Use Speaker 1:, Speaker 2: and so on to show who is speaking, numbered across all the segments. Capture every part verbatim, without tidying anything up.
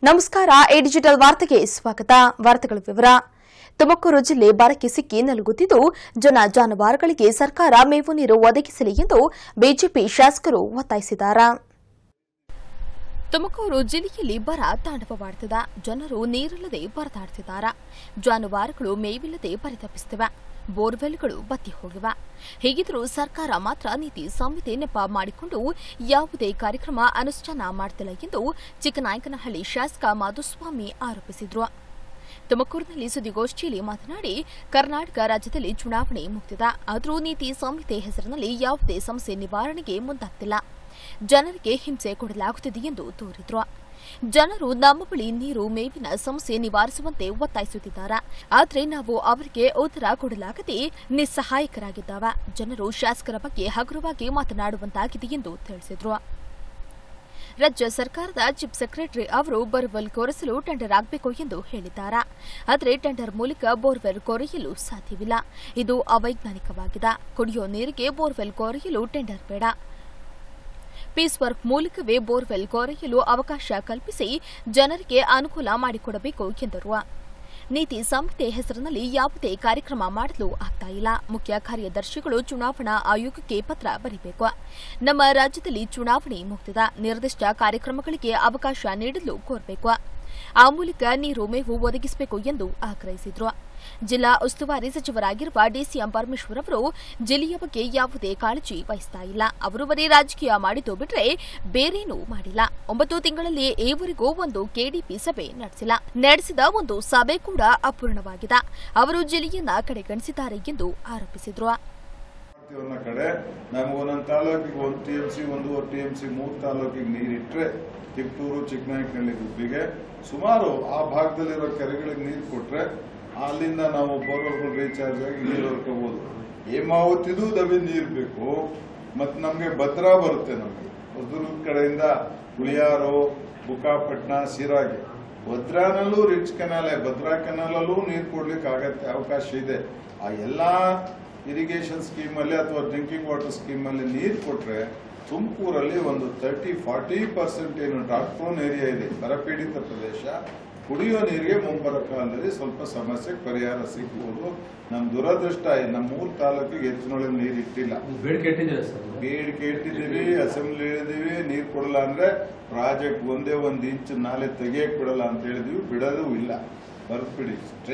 Speaker 1: ನಮಸ್ಕಾರ A digital ವಾರ್ತೆಗೆ ಸ್ವಾಗತ. ವಾರ್ತೆಗಳ ವಿವರ. ತುಮಕೂರು ಜಿಲ್ಲೆ ಬರಕ್ಕೆ ಸಿಕ್ಕಿ ನಲುಗುತ್ತಿದ್ದು ಜನ ಜಾನುವಾರುಗಳಿಗೆ ಸರ್ಕಾರ ಮೇವು ನೀರು ಒದಗಿಸಲಿ ಎಂದು ಬಿಜೆಪಿ ಶಾಸಕರು ಒತ್ತಾಯಿಸಿದ್ದಾರೆ. ತುಮಕೂರು ಜಿಲ್ಲೆಯಲ್ಲಿ ಬರ ತಾಂಡವವಾಡುತ್ತಿದೆ. ಜನರು ನೀರಿಲ್ಲದೆ ಪರದಾಡುತ್ತಿದ್ದಾರೆ. ಜಾನುವಾರುಗಳು ಮೇವಿಲ್ಲದೆ ಪರಿತಪಿಸುತ್ತಿವೆ. ಬೋರ್ವೆಲ್ಗಳು ಬತ್ತಿ ಹೋಗಿವೆ. ಹೀಗಿದ್ದರೂ ಸರ್ಕಾರ ಮಾತ್ರ ನೀತಿ ಸಂಹಿತೆ ನೆಪ ಮಾಡಿಕೊಂಡು ಯಾವುದೇ ಕಾರ್ಯಕ್ರಮ ಅನುಷ್ಠಾನ ಮಾಡುತ್ತಿಲ್ಲ ಎಂದು ಚಿಕ್ಕನಾಯಕನಹಳ್ಳಿ ಶಾಸಕ ಮಾಧುಸ್ವಾಮಿ ಆರೋಪಿಸಿದರು. ತುಮಕೂರಿನಲ್ಲಿ ಸುದ್ದಿಗೋಷ್ಠಿಯಲ್ಲಿ ಮಾತನಾಡಿ, ಕರ್ನಾಟಕ ರಾಜ್ಯದಲ್ಲಿ ಚುನಾವಣೆ ಮುಗಿದಿದೆ. ಆದರೂ ನೀತಿ ಸಂಹಿತೆ ಹೆಸರಿನಲ್ಲಿ ಯಾವುದೇ ಸಮಸ್ಯೆ ನಿವಾರಣೆಗೆ ಮುಂದಾಗ್ತಿಲ್ಲ. ಜನರಿಗೆ ಹಿಂಸೆ ಕೊಡಲಾಗುತ್ತಿದೆ ಎಂದು ದೂರಿದರು. ಜನರು ನಮ್ಮ ಬಳಿ ನೀರು ಮೇವಿನ ಸಮಸ್ಯೆ ನಿವಾರಿಸುವಂತೆ ಒತ್ತಾಯಿಸುತ್ತಿದ್ದಾರೆ. ಆದರೆ ನಾವು ಅವರಿಗೆ ಉತ್ತರ ಕೊಡಲಾಗದೆ ನಿಸ್ಸಹಾಯಕರಾಗಿದ್ದಾವೆ. ಜನರು ಶಾಸಕರ ಬಗ್ಗೆ ಹಗುರವಾಗಿ ಮಾತನಾಡುವಂತಾಗಿದೆ ಎಂದು ತಿಳಿಸಿದರು. ರಾಜ್ಯ ಸರ್ಕಾರದ ಚೀಫ್ ಸೆಕ್ರೆಟರಿ ಅವರು ಬೋರ್ವೆಲ್ ಕೊರೆಸಲು ಟೆಂಡರ್ ಆಗಬೇಕು ಎಂದು ಹೇಳಿದ್ದಾರೆ. ಆದರೆ ಟೆಂಡರ್ ಮೂಲಕ ಬೋರ್ವೆಲ್ ಕೊರೆಯಲು ಸಾಧ್ಯವಿಲ್ಲ. ಇದು ಅವೈಜ್ಞಾನಿಕವಾಗಿದೆ. ಕುಡಿಯುವ ನೀರಿಗೆ ಬೋರ್ವೆಲ್ ಕೊರೆಯಲು ಟೆಂಡರ್ ಬೇಡ. ಪೀಸ್ ವರ್ಕ್ ಮೂಲಕವೇ ಬೋರ್ವೆಲ್ ಕೊರೆಯಲು ಅವಕಾಶ ಕಲ್ಪಿಸಿ ಜನರಿಗೆ ಅನುಕೂಲ ಮಾಡಿಕೊಡಬೇಕು ಎಂದರು. ನೀತಿ ಸಂಹಿತೆ ಹೆಸರಿನಲ್ಲಿ ಯಾವುದೇ ಕಾರ್ಯಕ್ರಮ ಮಾಡಲು ಆಗ್ತಾ ಇಲ್ಲ. ಮುಖ್ಯ ಕಾರ್ಯದರ್ಶಿಗಳು ಚುನಾವಣಾ ಆಯೋಗಕ್ಕೆ ಪತ್ರ ಬರೆಯಬೇಕು. ನಮ್ಮ ರಾಜ್ಯದಲ್ಲಿ ಚುನಾವಣೆ ಮುಗಿದಿದೆ. ನಿರ್ದಿಷ್ಟ ಕಾರ್ಯಕ್ರಮಗಳಿಗೆ ಅವಕಾಶ ನೀಡಲು ಕೋರಬೇಕು. ಆ ಮೂಲಕ ನೀರು ಮೇವು ಒದಗಿಸಬೇಕು ಎಂದು ಆಗ್ರಹಿಸಿದರು. ಜಿಲ್ಲಾ ಉಸ್ತುವಾರಿ ಸಚಿವರಾಗಿರುವ ಡಿಸಿಎಂ ಪರಮೇಶ್ವರ್ ಅವರು ಜಿಲ್ಲೆಯ ಬಗ್ಗೆ ಯಾವುದೇ ಕಾಳಜಿ ವಹಿಸ್ತಾ ಇಲ್ಲ. ಅವರು ಬರೀ ರಾಜಕೀಯ ಮಾಡಿದ್ದು ಬಿಟ್ಟರೆ ಬೇರೇನೂ ಮಾಡಿಲ್ಲ. ಒಂಬತ್ತು ತಿಂಗಳಲ್ಲಿ ಈವರೆಗೂ ಒಂದು ಕೆಡಿಪಿ ಸಭೆ ನಡೆಸಿಲ್ಲ. ನಡೆಸಿದ ಒಂದು ಸಭೆ ಕೂಡ ಅಪೂರ್ಣವಾಗಿದೆ. ಅವರು ಜಿಲ್ಲೆಯನ್ನ ಕಡೆಗಣಿಸಿದ್ದಾರೆ ಎಂದು ಆರೋಪಿಸಿದರು.
Speaker 2: ಕಡೆ ನಮಗೊಂದೊಂದು ತಾಲೂಕಿಗೆ ಒಂದು ಟಿಎಂಸಿ ಒಂದೂವರೆ ಟಿಎಂಸಿ ಮೂರು ತಾಲೂಕಿಗೆ ನೀರಿಟ್ಟರೆ ತಿಪ್ಟೂರು ಚಿಕ್ಕನಾಯಕನಹಳ್ಳಿ ಗುಬ್ಬಿಗೆ ಸುಮಾರು ಆ ಭಾಗದಲ್ಲಿರೋ ಕೆರೆಗಳಿಗೆ ನೀರು ಕೊಟ್ರೆ ಅಲ್ಲಿಂದ ನಾವು ಬೋರ್ವೆಲ್ಗಳು ರೀಚಾರ್ಜ್ ಆಗಿ ನೀರು ಹೊರ್ಕೋಬಹುದು. ಹೇಮಾವತಿದು ದವಿ ನೀರು ಬೇಕು. ಮತ್ತು ನಮಗೆ ಭದ್ರಾ ಬರುತ್ತೆ. ನಮಗೆ ಹೊಸದುರ್ಗದ ಕಡೆಯಿಂದ ಹುಳಿಯಾರು, ಬುಕ್ಕಾಪಟ್ಟಣ, ಸಿರಾಗೆ, ಭದ್ರಾನಲ್ಲೂ ರಿಚ್ ಕೆನಾಲೆ, ಭದ್ರಾ ಕೆನಾಲಲ್ಲೂ ನೀರು ಕೊಡ್ಲಿಕ್ಕೆ ಆಗತ್ತೆ ಅವಕಾಶ ಇದೆ. ಆ ಎಲ್ಲಾ ಇರಿಗೇಷನ್ ಸ್ಕೀಮಲ್ಲಿ ಅಥವಾ ಡ್ರಿಂಕಿಂಗ್ ವಾಟರ್ ಸ್ಕೀಮಲ್ಲಿ ನೀರು ಕೊಟ್ರೆ ತುಮಕೂರಲ್ಲಿ ಒಂದು ತರ್ಟಿ ಫಾರ್ಟಿ ಪರ್ಸೆಂಟ್ ಏನು ಡ್ರಾಟ್ ಪ್ರೋನ್ ಏರಿಯಾ ಇದೆ, ಬರಪೀಡಿತ ಪ್ರದೇಶ, ಕುಡಿಯುವ ನೀರಿಗೆ ಮುಂಬರ ಕಾಲದಲ್ಲಿ ಸ್ವಲ್ಪ ಸಮಸ್ಯೆಗೆ ಪರಿಹಾರ ಸಿಗ್ಬೋದು. ನಮ್ಮ ದುರದೃಷ್ಟ ನಮ್ಮ ಮೂರು ತಾಲೂಕಿಗೆ ಹೆಚ್ಚಿನೊಳಗೆ ನೀರು ಇಟ್ಟಿಲ್ಲ. ಬೇಡಿಕೆ ಇಟ್ಟಿದ್ದೀವಿ, ಅಸೆಂಬ್ಲಿ ಹೇಳಿದೀವಿ, ನೀರು ಕೊಡಲ್ಲ ಅಂದ್ರೆ ಪ್ರಾಜೆಕ್ಟ್ ಒಂದೇ ಒಂದು ಇಂಚು ನಾಲೆ ತೆಗಿಯಕ್ ಬಿಡಲ್ಲ ಅಂತ ಹೇಳಿದೀವಿ. ಬಿಡೋದು ಇಲ್ಲ, ಬರ್ಬಿಡಿ.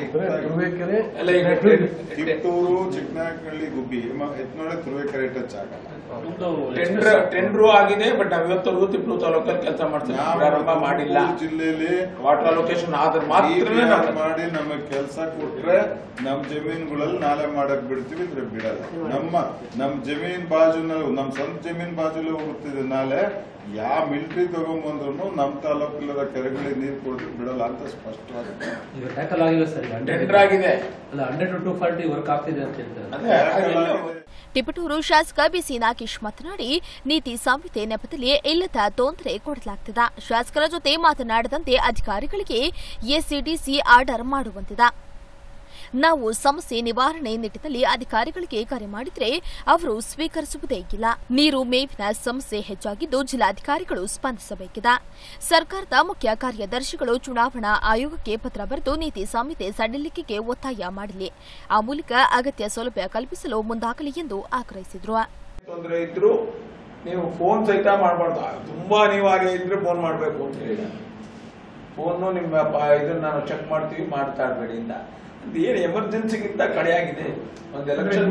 Speaker 2: ಕಿತ್ತೂರು, ಚಿಕ್ಕನಾಯಕನಹಳ್ಳಿ, ಗುಬ್ಬಿ, ಎತ್ನೊಳಗೆ ತುರುವೇಕೆರೆ ಟಚ್ ಆಗಲ್ಲ.
Speaker 3: ಟೆಂಡರ್ ಆಗಿದೆ, ಬಟ್ ಐವತ್ತವರೆಗೂ ತಿಪ್ಪೂರು ತಾಲೂಕಲ್ಲಿ ಕೆಲಸ ಮಾಡ್ತೀವಿ. ಪ್ರಾರಂಭ ಮಾಡಿಲ್ಲ.
Speaker 2: ಜಿಲ್ಲೆಯಲ್ಲಿ
Speaker 3: ವಾಟರ್ ಅಲೋಕೇಶನ್ ಆದ್ರೆ ಮಾತ್ರ
Speaker 2: ಮಾಡಿ ನಮಗೆ ಕೆಲಸ ಕೊಟ್ರೆ ನಮ್ ಜಮೀನುಗಳಲ್ಲಿ ನಾಲೆ ಮಾಡಕ್ ಬಿಡ್ತೀವಿ, ಇದ್ರೆ ಬಿಡಲ್ಲ. ನಮ್ಮ ನಮ್ ಜಮೀನ್ ಬಾಜುನಲ್ಲಿ, ನಮ್ ಸ್ವಂತ ಜಮೀನ್ ಬಾಜುಲೇ ಹೋಗುತ್ತಿದೆ ನಾಲೆ. ಯಾವ ಮಿಲಿಟರಿ ತಗೊಂಡ್ಬಂದ್ರು ನಮ್ ತಾಲೂಕಿಲ್ಲದ ಕೆರೆಗಳಿಗೆ ನೀರು ಕೊಡ್ತೀವಿ, ಬಿಡಲ್ಲ ಅಂತ ಸ್ಪಷ್ಟವಾಗಿದೆ.
Speaker 3: ಟೆಂಡರ್ ಆಗಿದೆ,
Speaker 4: ವರ್ಕ್ ಆಗ್ತಿದೆ ಅಂತ ಹೇಳ್ತಾರೆ.
Speaker 1: ತಿಪಟೂರು ಶಾಸಕ ಬಿಸಿ ನಾಗೇಶ್ ಮಾತನಾಡಿ, ನೀತಿ ಸಂಹಿತೆ ನೆಪದಲ್ಲಿ ಇಲ್ಲದ ತೊಂದರೆ ಕೊಡಲಾಗುತ್ತಿದೆ. ಶಾಸಕರ ಜೊತೆ ಮಾತನಾಡದಂತೆ ಅಧಿಕಾರಿಗಳಿಗೆ ಎಸಿಡಿಸಿ ಆರ್ಡರ್ ಮಾಡುವಂತಿದೆ. ನಾವು ಸಮಸ್ಯೆ ನಿವಾರಣೆ ನಿಟ್ಟಿನಲ್ಲಿ ಅಧಿಕಾರಿಗಳಿಗೆ ಕರೆ ಮಾಡಿದ್ರೆ ಅವರು ಸ್ವೀಕರಿಸುವುದೇ ಇಲ್ಲ. ನೀರು ಮೇವಿನ ಸಮಸ್ಯೆ ಹೆಚ್ಚಾಗಿದ್ದು ಜಿಲ್ಲಾಧಿಕಾರಿಗಳು ಸ್ಪಂದಿಸಬೇಕಿದೆ. ಸರ್ಕಾರದ ಮುಖ್ಯ ಕಾರ್ಯದರ್ಶಿಗಳು ಚುನಾವಣಾ ಆಯೋಗಕ್ಕೆ ಪತ್ರ ಬರೆದು ನೀತಿ ಸಂಹಿತೆ ಸಡಿಲಿಕೆಗೆ ಒತ್ತಾಯ ಮಾಡಲಿ. ಆ ಮೂಲಕ ಅಗತ್ಯ ಸೌಲಭ್ಯ ಕಲ್ಪಿಸಲು ಮುಂದಾಗಲಿ ಎಂದು ಆಗ್ರಹಿಸಿದರು.
Speaker 3: ತೊಂದರೆ ಇದ್ರು ನೀವು ಫೋನ್ ಸಹಿತ ಮಾಡಬಾರ್ದು. ತುಂಬಾ ಅನಿವಾರ್ಯ ಇದ್ರೆ ಫೋನ್ ಮಾಡಬೇಕು ಅಂತ ಹೇಳಿ ಫೋನು ನಿಮ್ಮ ಇದನ್ನ ನಾವು ಚೆಕ್ ಮಾಡ್ತೀವಿ, ಮಾಡ್ತಾ ಇರಬೇಡಿ ಅಂತ. ಏನು ಎಮರ್ಜೆನ್ಸಿಗಿಂತ ಕಡೆಯಾಗಿದೆ. ಒಂದು ಎಲೆಕ್ಷನ್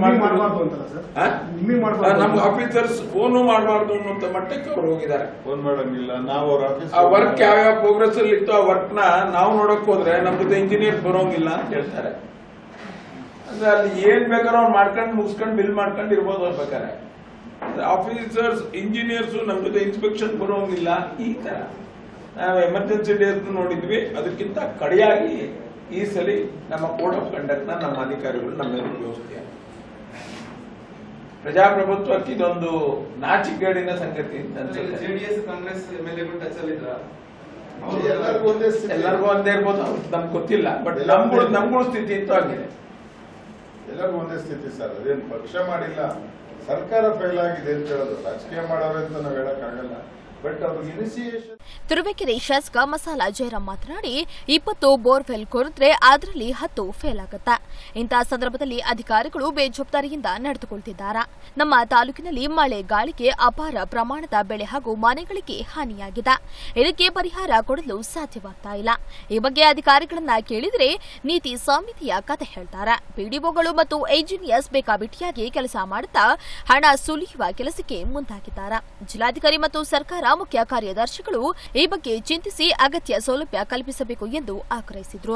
Speaker 3: ನಮ್ಮ ಆಫೀಸರ್ಸ್ ಫೋನು ಮಾಡಬಾರ್ದು ಅನ್ನೋ ಮಟ್ಟಕ್ಕೆ ಅವ್ರು ಹೋಗಿದ್ದಾರೆ.
Speaker 2: ಫೋನ್ ಮಾಡಂಗಿಲ್ಲ. ನಾವು ಅವ್ರ ಆಫೀಸ್
Speaker 3: ಆ ವರ್ಕ್ ಯಾವ್ಯಾವ ಪ್ರೋಗ್ರೆಸ್ ಅಲ್ಲಿ ಇತ್ತು ಆ ವರ್ಕ್ ನ ನಾವು ನೋಡಕ್ ಹೋದ್ರೆ ನಮ್ ಜೊತೆ ಇಂಜಿನಿಯರ್ ಬರೋಂಗಿಲ್ಲ ಅಂತ ಹೇಳ್ತಾರೆ. ಅಂದ್ರೆ ಅಲ್ಲಿ ಏನ್ ಬೇಕಾದ್ರೂ ಅವ್ರು ಮಾಡ್ಕೊಂಡು ಮುಗಿಸ್ಕೊಂಡು ಬಿಲ್ ಮಾಡ್ಕೊಂಡು ಇರ್ಬೋದು ಅವ್ರು ಬೇಕಾರೆ. ಆಫೀಸರ್ಸ್ ಇಂಜಿನಿಯರ್ಸ್ ನಮ್ ಜೊತೆ ಇನ್ಸ್ಪೆಕ್ಷನ್ ಬರೋಂಗಿಲ್ಲ. ಈ ತರ ನಾವು ಎಮರ್ಜೆನ್ಸಿ ಡೇಸ್ ನೋಡಿದ್ವಿ. ಅದಕ್ಕಿಂತ ಕಡೆಯಾಗಿ ಈ ಸಲ ನಮ್ಮ ಕೋಡ್ ಆಫ್ ಕಂಡಕ್ಟ್ ನ ನಮ್ಮ ಅಧಿಕಾರಿಗಳು ನಮ್ಮೆಲ್ಲರೂ ವ್ಯವಸ್ಥೆ. ಪ್ರಜಾಪ್ರಭುತ್ವಕ್ಕೆ ಇದೊಂದು ನಾಚಿಕೆಗೇಡಿನ ಸಂಗತಿ ಅಂತ
Speaker 5: ಜೆಡಿಎಸ್ ಕಾಂಗ್ರೆಸ್ ಎಂಎಲ್ಎಗಳು ಟಚ್ ಅಲ್ಲಿ ಇದ್ರ
Speaker 3: ಎಲ್ಲರಿಗೂ ಒಂದೇ ಇರ್ಬೋದು, ನಮ್ಗೆ ಗೊತ್ತಿಲ್ಲ. ಬಟ್ ನಮ್ಗಳು ನಮ್ಗಳ ಸ್ಥಿತಿ ಅಂತೂ ಆಗಿದೆ.
Speaker 2: ಎಲ್ಲರಿಗೂ ಒಂದೇ ಸ್ಥಿತಿ ಸರ್. ಅದೇನು ಪಕ್ಷ ಮಾಡಿಲ್ಲ, ಸರ್ಕಾರ ಫೇಲ್ ಆಗಿದೆ ಅಂತ ಹೇಳೋದು. ರಾಜಕೀಯ ಮಾಡೋರು ಅಂತ ನಾವು ಹೇಳಕ್ಕಾಗಲ್ಲ. ಬಟ್ ಅವ್ರಿಗೆ ಇನಿಷಿಯೇಷನ್.
Speaker 1: ತುರುವೇಕೆರೆ ಶಾಸಕ ಮಸಾಲ ಜಯರಾಮ್ ಮಾತನಾಡಿ, ಇಪ್ಪತ್ತು ಬೋರ್ವೆಲ್ ಕೊರೆದ್ರೆ ಅದರಲ್ಲಿ ಹತ್ತು ಫೇಲ್ ಆಗುತ್ತೆ. ಇಂತಹ ಸಂದರ್ಭದಲ್ಲಿ ಅಧಿಕಾರಿಗಳು ಬೇಜವಾಬ್ದಾರಿಯಿಂದ ನಡೆದುಕೊಳ್ತಿದ್ದಾರೆ. ನಮ್ಮ ತಾಲೂಕಿನಲ್ಲಿ ಮಳೆ ಗಾಳಿಗೆ ಅಪಾರ ಪ್ರಮಾಣದ ಬೆಳೆ ಹಾಗೂ ಮನೆಗಳಿಗೆ ಹಾನಿಯಾಗಿದೆ. ಇದಕ್ಕೆ ಪರಿಹಾರ ಕೊಡಲು ಸಾಧ್ಯವಾಗ್ತಾ ಇಲ್ಲ. ಈ ಬಗ್ಗೆ ಅಧಿಕಾರಿಗಳನ್ನ ಕೇಳಿದರೆ ನೀತಿ ಸಮಿತಿಯ ಕತೆ ಹೇಳ್ತಾರೆ. ಪಿಡಿಒಗಳು ಮತ್ತು ಎಂಜಿನಿಯರ್ಸ್ ಬೇಕಾಬಿಟ್ಟಿಯಾಗಿ ಕೆಲಸ ಮಾಡುತ್ತಾ ಹಣ ಸುಲಿಯುವ ಕೆಲಸಕ್ಕೆ ಮುಂದಾಗಿದ್ದಾರೆ. ಜಿಲ್ಲಾಧಿಕಾರಿ ಮತ್ತು ಸರ್ಕಾರ ಮುಖ್ಯ ಕಾರ್ಯದರ್ಶಿಗಳು ಈ ಬಗ್ಗೆ ಚಿಂತಿಸಿ ಅಗತ್ಯ ಸೌಲಭ್ಯ ಕಲ್ಪಿಸಬೇಕು ಎಂದು ಆಗ್ರಹಿಸಿದರು.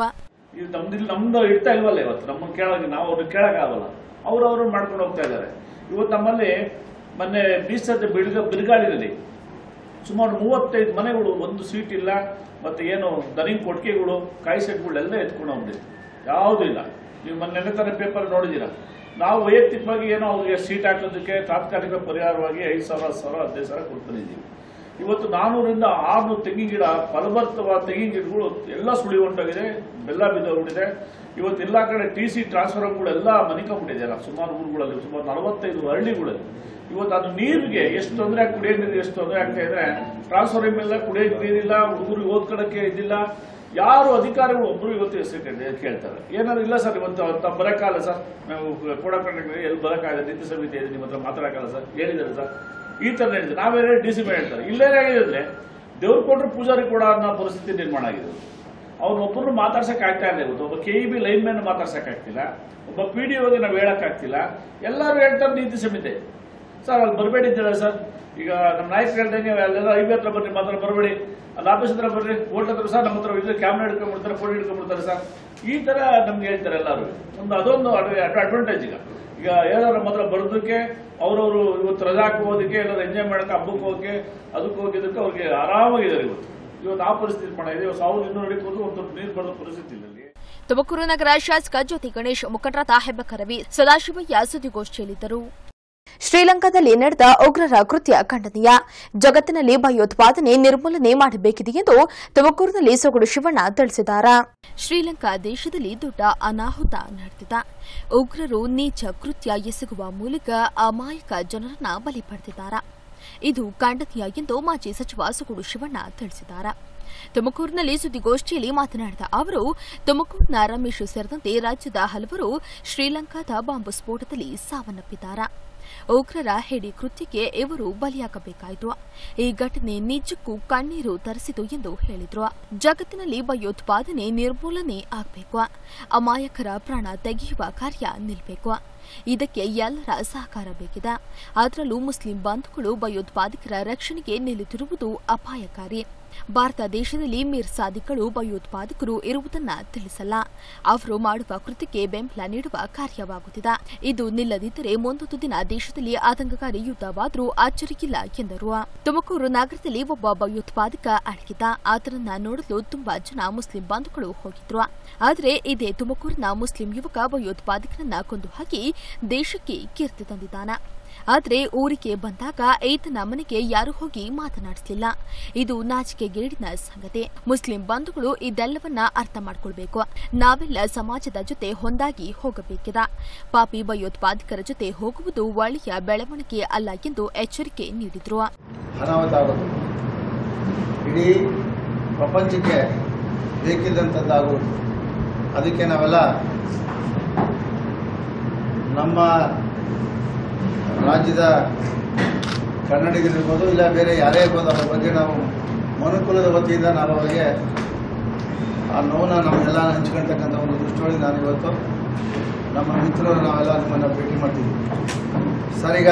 Speaker 6: ನಮ್ದು ಇಡ್ತಾ ಇಲ್ವಲ್ಲ, ಇವತ್ತು ನಮ್ಮನ್ನು ಕೇಳಕ್ಕೆ ನಾವು ಅವ್ರನ್ನ ಕೇಳಕ್ಕಾಗಲ್ಲ, ಅವ್ರವ್ರು ಮಾಡ್ಕೊಂಡು ಹೋಗ್ತಾ ಇದ್ದಾರೆ. ಇವತ್ತು ನಮ್ಮಲ್ಲಿ ಮೊನ್ನೆ ಬೀಸದ ಬಿರುಗ ಬಿರುಗಾಳಿನಲ್ಲಿ ಸುಮಾರು ಮೂವತ್ತೈದು ಮನೆಗಳು ಒಂದು ಸೀಟ್ ಇಲ್ಲ, ಮತ್ತೆ ಏನು ದನಿಂಗ್ ಕೊಟ್ಟಿಗೆಗಳು ಕಾಯಿ ಸೆಟ್ಗಳೆಲ್ಲ ಎತ್ಕೊಂಡು ಹೋಗ್ಬಿಟ್ಟಿದೆ, ಯಾವುದೂ ಇಲ್ಲ. ನೀವು ಮೊನ್ನೆ ತರ ಪೇಪರ್ ನೋಡಿದ್ದೀರಾ. ನಾವು ವೈಯಕ್ತಿಕವಾಗಿ ಏನೋ ಅವ್ರಿಗೆ ಸೀಟ್ ಹಾಕೋದಕ್ಕೆ ತಾತ್ಕಾಲಿಕ ಪರಿಹಾರವಾಗಿ ಐದು ಸಾವಿರ ಹತ್ತು ಸಾವಿರ ಹದಿನೈದು ಸಾವಿರ ಕೊಡ್ಕೊಂಡಿದ್ದೀವಿ. ಇವತ್ತು ನಾನೂರಿಂದ ಆರ್ನೂರು ತೆಂಗಿನ ಗಿಡ, ಫಲಭರಿತವಾದ ತೆಂಗಿನ ಗಿಡಗಳು ಎಲ್ಲ ಸುಳಿ ಹೊಂಟೋಗಿದೆ, ಬೆಲ್ಲ ಬಿದ್ದೋಗ್ಬಿಟ್ಟಿದೆ. ಇವತ್ತು ಎಲ್ಲ ಕಡೆ ಟಿ ಸಿ ಟ್ರಾನ್ಸ್ಫರ್ಗಳೆಲ್ಲ ಮನಿಕೊಂಡ್ಬಿಟ್ಟಿದೆಯಲ್ಲ ಸುಮಾರು ಊರುಗಳಲ್ಲಿ, ಸುಮಾರು ನಲವತ್ತೈದು ಹಳ್ಳಿಗಳಲ್ಲಿ. ಇವತ್ತು ಅದು ನೀರಿಗೆ ಎಷ್ಟು ತೊಂದರೆ, ಕುಡಿಯೋ ನೀರು ಎಷ್ಟು ತೊಂದರೆ ಆಗ್ತಾ ಇದ್ರೆ, ಟ್ರಾನ್ಸ್ಫರ್ ಮೇಲೆ ಕುಡಿಯೋಕೆ ನೀರಿಲ್ಲ, ಹುಡುಗರಿಗೆ ಓದ್ಕೊಳ್ಳೋಕ್ಕೆ ಇದಿಲ್ಲ. ಯಾರು ಅಧಿಕಾರಿಗಳು ಒಬ್ರು ಇವತ್ತು ಹೆಸರು ಕೇಳ್ತಾರೆ. ಏನಾದ್ರು ಇಲ್ಲ ಸರ್, ಇವತ್ತು ಬರಕ್ಕಾಗಲ್ಲ ಸರ್, ನಾವು ಕೊಡಕ್ಕೆ ಎಲ್ಲಿ ಬರಕ್ಕಾಗಲ್ಲ, ನೀತಿ ಸಮಿತಿ ಇದೆ, ನಿಮ್ಮ ಹತ್ರ ಮಾತಾಡಕ್ಕಾಗಲ್ಲ ಸರ್, ಹೇಳಿದ್ದಾರೆ ಸರ್, ಈ ತರ ಹೇಳಿದ್ರೆ ನಾವೇನೇ ಡಿ ಸಿ ಮೇಲೆ ಹೇಳ್ತಾರೆ. ಇಲ್ಲೇನಾಗಿದೆ ಅಂದ್ರೆ ದೇವ್ರು ಕೊಟ್ಟರು ಪೂಜಾರಿ ಕೂಡ ಅನ್ನೋ ಪರಿಸ್ಥಿತಿ ನಿರ್ಮಾಣ ಆಗಿದೆ. ಅವ್ರನ್ನೊಬ್ಬರು ಮಾತಾಡ್ಸಕ್ ಆಗ್ತಾ ಇಲ್ಲ. ಇವತ್ತು ಒಬ್ಬ K E B lineman ಮಾತಾಡ್ಸಕ್ ಆಗ್ತಿಲ್ಲ, ಒಬ್ಬ ಪಿ ಡಿ ಒಗೆ ನಾವು ಹೇಳಕ್ ಆಗ್ತಿಲ್ಲ. ಎಲ್ಲರೂ ಹೇಳ್ತಾರೆ ನೀತಿ ಸಮಿತಿ ಸರ್, ಅಲ್ಲಿ ಬರಬೇಡಿದ್ದೀರ ಸರ್. ಈಗ ನಮ್ಮ ನಾಯಕರು ಹೇಳ್ದಂಗೆ ಅಲ್ಲೆಲ್ಲ ಐವಿ ಹತ್ರ ಬರ್ರಿ, ಮಾತ್ರ ಬರಬೇಡಿ, ಅಲ್ಲಿ ಆಫೀಸ್ ಹತ್ರ ಬರ್ರಿ, ಓಟ್ ಹತ್ರ ಸರ್, ನಮ್ಮ ಹತ್ರ ಇದ್ರೆ ಕ್ಯಾಮ್ರಾ ಹಿಡ್ಕೊಂಡ್ಬಿಡ್ತಾರೆ, ಫೋಟೋ ಹಿಡ್ಕೊಂಡ್ಬಿಡ್ತಾರೆ ಸರ್, ಈ ತರ ನಮ್ಗೆ ಹೇಳ್ತಾರೆ ಎಲ್ಲರೂ. ಒಂದು ಅದೊಂದು ಅಡ್ವಾಂಟೇಜ್. ಈಗ ಈಗ ಏನಾದ್ರು ನಮ್ಮ ಹತ್ರ ಬರೋದಕ್ಕೆ, ಅವ್ರವ್ರು ಇವತ್ತು ರಜಾ ಹಾಕೋದಕ್ಕೆ, ಎಲ್ಲರೂ ಎಂಜಾಯ್ ಮಾಡಕ್ಕೆ, ಹಬ್ಬಕ್ಕೆ ಹೋಗಕ್ಕೆ, ಅದಕ್ಕೆ ಹೋಗಿದ್ದಕ್ಕೆ ಅವ್ರಿಗೆ ಆರಾಮಾಗಿದ್ದಾರೆ. ಇವತ್ತು ಇವತ್ತು ಆ ಪರಿಸ್ಥಿತಿ ಮಾಡಿದೆ. ಇವಾಗ ಸಾವಿರದ ಇನ್ನೂರು ಅಡಿ ಹೋದ್ರು ಒಂದು ನೀರು ಬರೋ ಪರಿಸ್ಥಿತಿ ಇಲ್ಲ.
Speaker 1: ತುಮಕೂರು ನಗರ ಶಾಸಕ ಜ್ಯೋತಿ ಗಣೇಶ್, ಮುಖಂಡರಾದ ಹೆಬ್ಬಕ್ಕ ರವಿ, ಸದಾಶಿವಯ್ಯ ಸುದ್ದಿಗೋಷ್ಠಿಯಲ್ಲಿದ್ದರು. ಶ್ರೀಲಂಕಾದಲ್ಲಿ ನಡೆದ ಉಗ್ರರ ಕೃತ್ಯ ಖಂಡನೀಯ. ಜಗತ್ತಿನಲ್ಲಿ ಭಯೋತ್ಪಾದನೆ ನಿರ್ಮೂಲನೆ ಮಾಡಬೇಕಿದೆ ಎಂದು ತುಮಕೂರಿನಲ್ಲಿ ಸೊಗಡು ಶಿವಣ್ಣ ತಿಳಿಸಿದ್ದಾರೆ. ಶ್ರೀಲಂಕಾ ದೇಶದಲ್ಲಿ ದೊಡ್ಡ ಅನಾಹುತ ನಡೆದಿದೆ. ಉಗ್ರರು ನೀಚ ಕೃತ್ಯ ಎಸಗುವ ಮೂಲಕ ಅಮಾಯಕ ಜನರನ್ನ ಬಲಿ ಪಡೆದಿದ್ದಾರೆ. ಇದು ಖಂಡನೀಯ ಎಂದು ಮಾಜಿ ಸಚಿವ ಸೊಗಡು ಶಿವಣ್ಣ ತಿಳಿಸಿದ್ದಾರೆ. ತುಮಕೂರಿನಲ್ಲಿ ಸುದ್ದಿಗೋಷ್ಠಿಯಲ್ಲಿ ಮಾತನಾಡಿದ ಅವರು, ತುಮಕೂರಿನ ರಮೇಶ್ ಸೇರಿದಂತೆ ರಾಜ್ಯದ ಹಲವರು ಶ್ರೀಲಂಕಾದ ಬಾಂಬ್ ಸ್ಫೋಟದಲ್ಲಿ ಸಾವನ್ನಪ್ಪಿದ್ದಾರೆ. ಉಗ್ರರ ಹೇಡಿ ಕೃತ್ಯಕ್ಕೆ ಇವರು ಬಲಿಯಾಗಬೇಕಾಯಿತು. ಈ ಘಟನೆ ನಿಜಕ್ಕೂ ಕಣ್ಣೀರು ತರಿಸಿತು ಎಂದು ಹೇಳಿದರು. ಜಗತ್ತಿನಲ್ಲಿ ಭಯೋತ್ಪಾದನೆ ನಿರ್ಮೂಲನೆ ಆಗಬೇಕು, ಅಮಾಯಕರ ಪ್ರಾಣ ತೆಗೆಯುವ ಕಾರ್ಯ ನಿಲ್ಲಬೇಕು. ಇದಕ್ಕೆ ಎಲ್ಲರ ಸಹಕಾರ ಬೇಕಿದೆ. ಅದರಲ್ಲೂ ಮುಸ್ಲಿಂ ಬಂಧುಗಳು ಭಯೋತ್ಪಾದಕರ ರಕ್ಷಣೆಗೆ ನಿಲ್ಲುತ್ತಿರುವುದು ಅಪಾಯಕಾರಿ. ಭಾರತ ದೇಶದಲ್ಲಿ ಮೀರ್ ಸಾದಿಕ್ಗಳು ಭಯೋತ್ಪಾದಕರು ಇರುವುದನ್ನ ತಿಳಿಸಲ್ಲ. ಅವರು ಮಾಡುವ ಕೃತ್ಯಕ್ಕೆ ಬೆಂಬಲ ನೀಡುವ ಕಾರ್ಯವಾಗುತ್ತಿದೆ. ಇದು ನಿಲ್ಲದಿದ್ದರೆ ಮುಂದೊಂದು ದಿನ ದೇಶದಲ್ಲಿ ಆತಂಕಕಾರಿ ಯುದ್ಧವಾದರೂ ಅಚ್ಚರಿಯಿಲ್ಲ ಎಂದರು. ತುಮಕೂರು ನಗರದಲ್ಲಿ ಒಬ್ಬ ಭಯೋತ್ಪಾದಕ ಅಡಗಿದ್ದ. ಆತನನ್ನ ನೋಡಲು ತುಂಬಾ ಜನ ಮುಸ್ಲಿಂ ಬಂಧುಗಳು ಹೋಗಿದ್ರು. ಆದರೆ ಇದೇ ತುಮಕೂರಿನ ಮುಸ್ಲಿಂ ಯುವಕ ಭಯೋತ್ಪಾದಕನನ್ನ ಕೊಂದು ಹಾಕಿ ದೇಶಕ್ಕೆ ಕೀರ್ತಿ ತಂದಿದ್ದಾನೆ. ಆದರೆ ಊರಿಗೆ ಬಂದಾಗ ಈತನ ಮನೆಗೆ ಯಾರು ಹೋಗಿ ಮಾತನಾಡಿಸಲಿಲ್ಲ. ಇದು ನಾಚಿಕೆಗೇಡಿನ ಸಂಗತಿ. ಮುಸ್ಲಿಂ ಬಂಧುಗಳು ಇದೆಲ್ಲವನ್ನ ಅರ್ಥ ಮಾಡಿಕೊಳ್ಬೇಕು. ನಾವೆಲ್ಲ ಸಮಾಜದ ಜೊತೆ ಹೊಂದಾಗಿ ಹೋಗಬೇಕಿದೆ. ಪಾಪಿ ಭಯೋತ್ಪಾದಕರ ಜೊತೆ ಹೋಗುವುದು ಒಳ್ಳೆಯ ಬೆಳವಣಿಗೆ ಅಲ್ಲ ಎಂದು ಎಚ್ಚರಿಕೆ ನೀಡಿದರು.
Speaker 7: ಇಡೀ ಪ್ರಪಂಚಕ್ಕೆ ಬೇಕಿದ್ದಂಥದ್ದಾಗುವುದು. ಅದಕ್ಕೆ ನಾವೆಲ್ಲ ನಮ್ಮ ರಾಜ್ಯದ ಕನ್ನಡಿಗರಿರ್ಬೋದು, ಇಲ್ಲ ಬೇರೆ ಯಾರೇ ಇರ್ಬೋದು, ಅವರ ಬಗ್ಗೆ ನಾವು ಮನುಕುಲದ ವತಿಯಿಂದ ನಾವು ಅವರಿಗೆ ಆ ನೋವನ್ನ ನಮ್ಮೆಲ್ಲ ಹಂಚ್ಕೊಳ್ತಕ್ಕಂಥ ಒಂದು ದೃಷ್ಟಿಯೊಳಗೆ ನಾನು ಇವತ್ತು ನಮ್ಮ ಮಿತ್ರರು ನಾವೆಲ್ಲ ನಿಮ್ಮನ್ನು ಭೇಟಿ ಮಾಡ್ತೀವಿ. ಸರಿಗ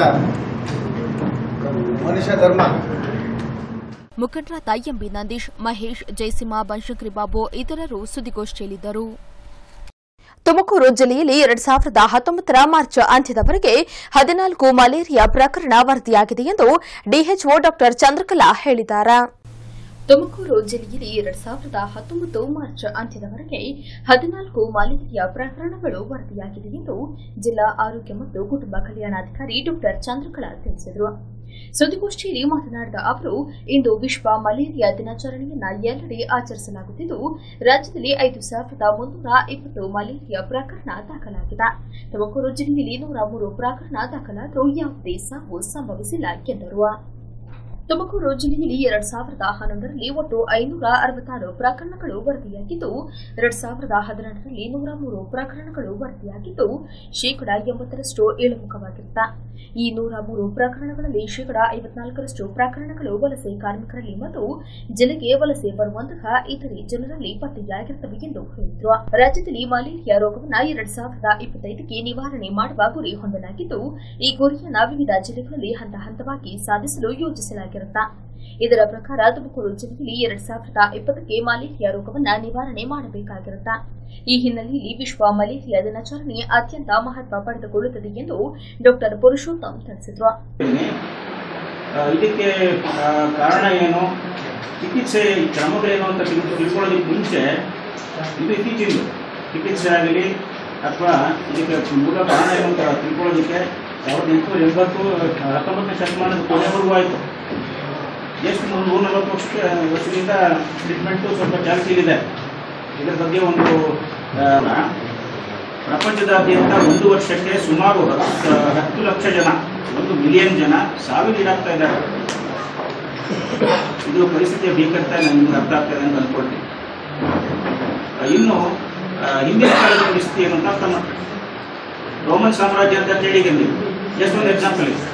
Speaker 7: ಮನುಷ್ಯ ಧರ್ಮ.
Speaker 1: ಮುಖಂಡರಾದ ಎಂಬಿ ನಂದೀಶ್, ಮಹೇಶ್, ಜಯಸಿಂಹ, ಬನಶಂಕರಿ ಬಾಬು ಇತರರು ಸುದ್ದಿಗೋಷ್ಠಿಯಲ್ಲಿದ್ದರು. ತುಮಕೂರು ಜಿಲ್ಲೆಯಲ್ಲಿ ಎರಡ್ ಸಾವಿರದ ಹತ್ತೊಂಬತ್ತರ ಮಾರ್ಚ್ ಅಂತ್ಯದವರೆಗೆ ಹದಿನಾಲ್ಕು ಮಲೇರಿಯಾ ಪ್ರಕರಣ ವರದಿಯಾಗಿದೆ ಎಂದು ಡಿಎಚ್ಒ ಡಾ ಚಂದ್ರಕಲಾ ಹೇಳಿದ್ದಾರೆ. ತುಮಕೂರು ಜಿಲ್ಲೆಯಲ್ಲಿ ಎರಡ್ ಸಾವಿರದ ಹತ್ತೊಂಬತ್ತು ಮಾರ್ಚ್ ಅಂತ್ಯದವರೆಗೆ ಹದಿನಾಲ್ಕು ಮಲೇರಿಯಾ ಪ್ರಕರಣಗಳು ವರದಿಯಾಗಿದೆ ಎಂದು ಜಿಲ್ಲಾ ಆರೋಗ್ಯ ಮತ್ತು ಕುಟುಂಬ ಕಲ್ಯಾಣಾಧಿಕಾರಿ ಡಾ ಚಂದ್ರಕಲಾ ತಿಳಿಸಿದರು. ಸುದ್ದಿಗೋಷ್ಠಿಯಲ್ಲಿ ಮಾತನಾಡಿದ ಅವರು, ಇಂದು ವಿಶ್ವ ಮಲೇರಿಯಾ ದಿನಾಚರಣೆಯನ್ನು ಎಲ್ಲೆಡೆ ಆಚರಿಸಲಾಗುತ್ತಿದ್ದು, ರಾಜ್ಯದಲ್ಲಿ ಐದು ಸಾವಿರದ ಮುನ್ನೂರ ಇಪ್ಪತ್ತು ಮಲೇರಿಯಾ ಪ್ರಕರಣ ದಾಖಲಾಗಿದೆ. ತುಮಕೂರು ಜಿಲ್ಲೆಯಲ್ಲಿ ನೂರ ಮೂರು ಪ್ರಕರಣ ದಾಖಲಾದರೂ ಯಾವುದೇ ಸಾವು ಸಂಭವಿಸಿಲ್ಲ ಎಂದರು. ತುಮಕೂರು ಜಿಲ್ಲೆಯಲ್ಲಿ ಎರಡ್ ಸಾವಿರದ ಹನ್ನೊಂದರಲ್ಲಿ ಒಟ್ಟು ಐನೂರ ಅರವತ್ತಾರು ಪ್ರಕರಣಗಳು ವರದಿಯಾಗಿದ್ದು ಎರಡ್ ಸಾವಿರದ ಹದಿನೆಂಟರಲ್ಲಿ ನೂರ ಮೂರು ಪ್ರಕರಣಗಳು ವರದಿಯಾಗಿದ್ದು ಶೇಕಡಾ ಎಂಬತ್ತರಷ್ಟು ಇಳಿಮುಖವಾಗಿರುತ್ತೆ. ಈ ನೂರ ಮೂರು ಪ್ರಕರಣಗಳಲ್ಲಿ ಶೇಕಡಾ ಐವತ್ನಾಲ್ಕರಷ್ಟು ಪ್ರಕರಣಗಳು ವಲಸೆ ಕಾರ್ಮಿಕರಲ್ಲಿ ಮತ್ತು ಜಿಲ್ಲೆಗೆ ವಲಸೆ ಬರುವಂತಹ ಇತರೆ ಜನರಲ್ಲಿ ಪತ್ತೆಯಾಗಿರುತ್ತವೆ ಎಂದು ಹೇಳಿದರು. ರಾಜ್ಯದಲ್ಲಿ ಮಲೇರಿಯಾ ರೋಗವನ್ನು ಎರಡ್ ಸಾವಿರದ ಇಪ್ಪತ್ತೈದಕ್ಕೆ ನಿವಾರಣೆ ಮಾಡುವ ಗುರಿ ಹೊಂದಲಾಗಿದ್ದು ಈ ಗುರಿಯನ್ನು ವಿವಿಧ ಜಿಲ್ಲೆಗಳಲ್ಲಿ ಹಂತ ಹಂತವಾಗಿ ಸಾಧಿಸಲು ಯೋಜಿಸಲಾಗಿದೆ. ಇದರ ಪ್ರಕಾರ ತುಮಕೂರು ಜಿಲ್ಲೆಯಲ್ಲಿ ಎರಡ್ ಸಾವಿರದ ಇಪ್ಪತ್ತಕ್ಕೆ ಮಲೇರಿಯಾ ರೋಗವನ್ನು ನಿವಾರಣೆ ಮಾಡಬೇಕಾಗಿರುತ್ತೆ. ಈ ಹಿನ್ನೆಲೆಯಲ್ಲಿ ವಿಶ್ವ ಮಲೇರಿಯಾ ದಿನಾಚರಣೆ ಅತ್ಯಂತ ಮಹತ್ವ ಪಡೆದುಕೊಳ್ಳುತ್ತದೆ ಎಂದು ಡಾಕ್ಟರ್ ಪುರುಷೋತ್ತಮ್ ತಿಳಿಸಿದರು.
Speaker 8: ಇದಕ್ಕೆ ಕಾರಣ ಏನು, ಚಿಕಿತ್ಸೆ ಕ್ರಮಗಳೇನು ಅಂತ ತಿಳ್ಕೊಳ್ಳೋದಕ್ಕೆ ಮುಂಚೆ ಇದು ಇತ್ತೀಚಿನ ಚಿಕಿತ್ಸೆ ಆಗಲಿ ಅಥವಾ ಇದಕ್ಕೆ ಮೂಲ ಕಾರಣ ಏನು ಅಂತ ತಿಳ್ಕೊಳ್ಳೋದಕ್ಕೆ ಸಾವಿರದ ಎಂಟುನೂರ ಎಂಬತ್ತು ಹತ್ತೊಂಬತ್ತನೇ ಶತಮಾನದ ಕೊನೆವರೆಗೂ ಆಯಿತು. ಎಷ್ಟು ನೂರ ನಲವತ್ತು ವರ್ಷಕ್ಕೆ ವರ್ಷದಿಂದ ಟ್ರೀಟ್ಮೆಂಟು ಸ್ವಲ್ಪ ಜಾಸ್ತಿ ಇದೆ. ಇದರ ಬಗ್ಗೆ ಒಂದು ಪ್ರಪಂಚದಾದ್ಯಂತ ಒಂದು ವರ್ಷಕ್ಕೆ ಸುಮಾರು ಹತ್ತು ಲಕ್ಷ ಜನ, ಒಂದು ಮಿಲಿಯನ್ ಜನ ಸಾವಿಗೀಡಾಗ್ತಾ ಇದ್ದಾರೆ. ಇದು ಪರಿಸ್ಥಿತಿಯ ಭೀಕರತೆ ನಮ್ಗೆ ಅರ್ಥ ಆಗ್ತಾ ಇದೆ ಅಂತ ಅಂದ್ಕೊಳ್ತೀವಿ. ಇನ್ನು ಹಿಂದಿನ ಕಾಲದ ಪರಿಸ್ಥಿತಿ ಏನು ಅಂತ ಅರ್ಥ ಮಾಡ್ತೀವಿ. ರೋಮನ್ ಸಾಮ್ರಾಜ್ಯ ಅಂತ ಹೇಳಿದೆ ನೀವು, ಜಸ್ಟ್ ಒಂದು ಎಕ್ಸಾಂಪಲ್ ಇದೆ.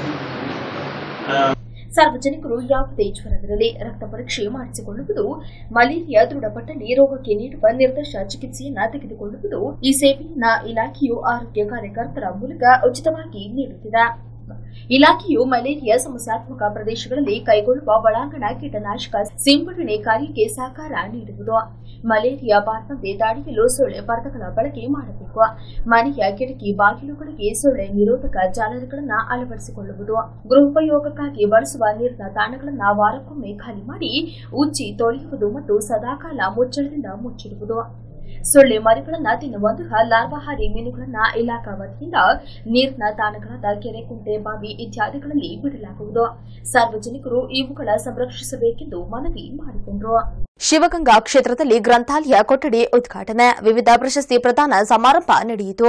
Speaker 1: ಸಾರ್ವಜನಿಕರು ಯಾವುದೇ ಜ್ವರವಿರಲಿ ರಕ್ತ ಪರೀಕ್ಷೆ ಮಾಡಿಸಿಕೊಳ್ಳುವುದು, ಮಲೇರಿಯಾ ದೃಢಪಟ್ಟಲ್ಲಿ ರೋಗಕ್ಕೆ ನೀಡುವ ನಿರ್ದಿಷ್ಟ ಚಿಕಿತ್ಸೆಯನ್ನ ತೆಗೆದುಕೊಳ್ಳುವುದು ಈ ಸೇವೆಯನ್ನ ಇಲಾಖೆಯು ಆರೋಗ್ಯ ಕಾರ್ಯಕರ್ತರ ಮೂಲಕ ಉಚಿತವಾಗಿ ನೀಡುತ್ತಿದೆ. ಇಲಾಖೆಯು ಮಲೇರಿಯಾ ಸಮಸ್ಯಾತ್ಮಕ ಪ್ರದೇಶಗಳಲ್ಲಿ ಕೈಗೊಳ್ಳುವ ಒಳಾಂಗಣ ಕೀಟನಾಶಕ ಸಿಂಪಡಣೆ ಕಾರ್ಯಕ್ಕೆ ಸಹಕಾರ ನೀಡುವುದು. ಮಲೇರಿಯಾ ಬಾರದಂತೆ ತಡೆಯಲು ಸೊಳ್ಳೆ ಪರ್ದಗಳ ಬಳಕೆ ಮಾಡಬೇಕು. ಮನೆಯ ಕಿಟಕಿ ಬಾಗಿಲುಗಳಿಗೆ ಸೊಳ್ಳೆ ನಿರೋಧಕ ಜಾಲರಿಗಳನ್ನು ಅಳವಡಿಸಿಕೊಳ್ಳುವುದು. ಗೃಹೋಪಯೋಗಕ್ಕಾಗಿ ಬಳಸುವ ನೀರಿನ ತಾಣಗಳನ್ನು ವಾರಕ್ಕೊಮ್ಮೆ ಖಾಲಿ ಮಾಡಿ ಉಜ್ಜಿ ತೊಳೆಯುವುದು ಮತ್ತು ಸದಾಕಾಲ ಮುಚ್ಚಳದಿಂದ ಮುಚ್ಚಿಡುವುದು. ಸೊಳ್ಳೆ ಮರಿಗಳನ್ನು ತಿನ್ನುವಂತಹ ಲಾರ್ವಾಹಾರಿ ಮೀನುಗಳನ್ನು ಇಲಾಖಾ ವತಿಯಿಂದ ನೀರಿನ ತಾಣಗಳಾದ ಕೆರೆ, ಕುಂಟೆ, ಬಾವಿ ಇತ್ಯಾದಿಗಳಲ್ಲಿ ಬಿಡಲಾಗುವುದು. ಸಾರ್ವಜನಿಕರು ಇವುಗಳ ಸಂರಕ್ಷಿಸಬೇಕೆಂದು ಮನವಿ ಮಾಡಿಕೊಂಡರು.
Speaker 9: ಶಿವಗಂಗಾ ಕ್ಷೇತ್ರದಲ್ಲಿ ಗ್ರಂಥಾಲಯ ಕೊಠಡಿ ಉದ್ಘಾಟನೆ, ವಿವಿಧ ಪ್ರಶಸ್ತಿ ಪ್ರದಾನ ಸಮಾರಂಭ ನಡೆಯಿತು.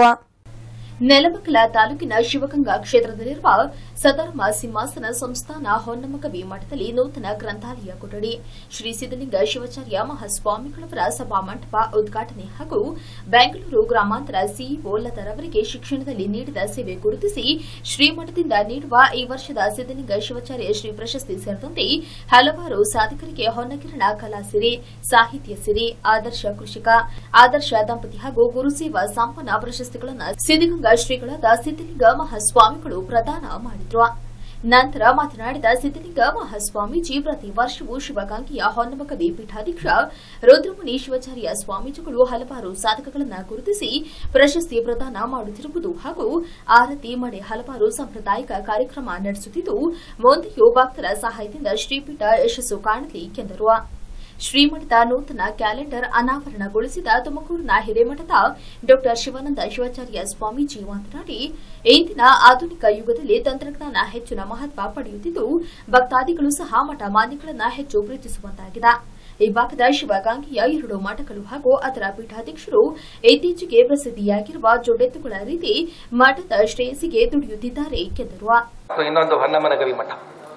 Speaker 1: ನೆಲಮಂಗಲ ತಾಲೂಕಿನ ಶಿವಗಂಗಾ ಕ್ಷೇತ್ರದಲ್ಲಿರುವ ಸದರ್ಮ ಸಿಂಹಾಸನ ಸಂಸ್ಥಾನ ಹೊನ್ನಮಗವಿ ಮಠದಲ್ಲಿ ನೂತನ ಗ್ರಂಥಾಲಯ ಕೊಠಡಿ, ಶ್ರೀ ಸಿದ್ದಲಿಂಗ ಶಿವಾಚಾರ್ಯ ಮಹಾಸ್ವಾಮಿಗಳವರ ಸಭಾಮಂಟಪ ಉದ್ಘಾಟನೆ ಹಾಗೂ ಬೆಂಗಳೂರು ಗ್ರಾಮಾಂತರ ಸಿಇಒ ಲತಾರವರಿಗೆ ಶಿಕ್ಷಣದಲ್ಲಿ ನೀಡಿದ ಸೇವೆ ಗುರುತಿಸಿ ಶ್ರೀಮಠದಿಂದ ನೀಡುವ ಈ ವರ್ಷದ ಸಿದ್ದಲಿಂಗ ಶಿವಾಚಾರ್ಯ ಶ್ರೀ ಪ್ರಶಸ್ತಿ ಸೇರಿದಂತೆ ಹಲವಾರು ಸಾಧಕರಿಗೆ ಹೊನ್ನಕಿರಣ ಕಲಾ ಸಿರಿ, ಸಾಹಿತ್ಯ ಸಿರಿ, ಆದರ್ಶ ಕೃಷಿಕ, ಆದರ್ಶ ದಂಪತಿ ಹಾಗೂ ಗುರುಸೇವಾ ಸಂಪನ್ನ ಪ್ರಶಸ್ತಿಗಳನ್ನು ಸಿದ್ದಗಂಗಾ ಶ್ರೀಗಳಾದ ಸಿದ್ದಲಿಂಗ ಮಹಾಸ್ವಾಮಿಗಳು ಪ್ರದಾನ ಮಾಡಿದರು. ನಂತರ ಮಾತನಾಡಿದ ಸಿದ್ದಲಿಂಗ ಮಹಾಸ್ವಾಮೀಜಿ, ಪ್ರತಿ ವರ್ಷವೂ ಶಿವಗಂಗೆಯ ಹೊನ್ನಮಗವಿ ಪೀಠಾಧ್ಯಕ್ಷ ರುದ್ರಮುನಿ ಶಿವಾಚಾರ್ಯ ಸ್ವಾಮೀಜಿಗಳು ಹಲವಾರು ಸಾಧಕಗಳನ್ನು ಗುರುತಿಸಿ ಪ್ರಶಸ್ತಿ ಪ್ರದಾನ ಮಾಡುತ್ತಿರುವುದು ಹಾಗೂ ಆರತಿ ಮಡೆ ಹಲವಾರು ಸಾಂಪ್ರದಾಯಿಕ ಕಾರ್ಯಕ್ರಮ ನಡೆಸುತ್ತಿದ್ದು ಮುಂದೆಯೂ ಭಕ್ತರ ಸಹಾಯದಿಂದ ಶ್ರೀಪೀಠ ಯಶಸ್ಸು ಕಾಣಲಿ ಎಂದರು. ಶ್ರೀಮಠದ ನೂತನ ಕ್ಯಾಲೆಂಡರ್ ಅನಾವರಣಗೊಳಿಸಿದ ತುಮಕೂರಿನ ಹಿರೇಮಠದ ಡಾ ಶಿವಾನಂದ ಶಿವಾಚಾರ್ಯ ಸ್ವಾಮೀಜಿ ಮಾತನಾಡಿ, ಇಂದಿನ ಆಧುನಿಕ ಯುಗದಲ್ಲಿ ತಂತ್ರಜ್ಞಾನ ಹೆಚ್ಚಿನ ಮಹತ್ವ ಪಡೆಯುತ್ತಿದ್ದು ಭಕ್ತಾದಿಗಳು ಸಹ ಮಠ ಮಾನ್ಯಗಳನ್ನು ಹೆಚ್ಚು ಪ್ರೀತಿಸುವಂತಾಗಿದೆ. ಈ ಭಾಗದ ಶಿವಗಂಗೆಯ ಎರಡು ಮಠಗಳು ಹಾಗೂ ಅದರ ಪೀಠಾಧ್ಯಕ್ಷರು ಇತ್ತೀಚೆಗೆ ಪ್ರಸಿದ್ಧಿಯಾಗಿರುವ ಜೋಡೆತ್ತುಗಳ ರೀತಿ ಮಠದ ಶ್ರೇಯಸ್ಸಿಗೆ ದುಡಿಯುತ್ತಿದ್ದಾರೆ ಎಂದರು.
Speaker 10: ಇನ್ನೊಂದು ಹೊನ್ನಮನಗವಿ ಮಠ,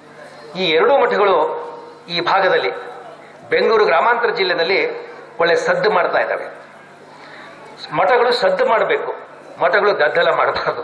Speaker 10: ಈ ಎರಡೂ ಮಠಗಳು ಈ ಭಾಗದಲ್ಲಿ ಬೆಂಗಳೂರು ಗ್ರಾಮಾಂತರ ಜಿಲ್ಲೆಯಲ್ಲಿ ಒಳ್ಳೆ ಸದ್ದು ಮಾಡ್ತಾ ಇದ್ದಾವೆ. ಮಠಗಳು ಸದ್ದು ಮಾಡಬೇಕು, ಮಠಗಳು ಗದ್ದಲ ಮಾಡಬಾರದು.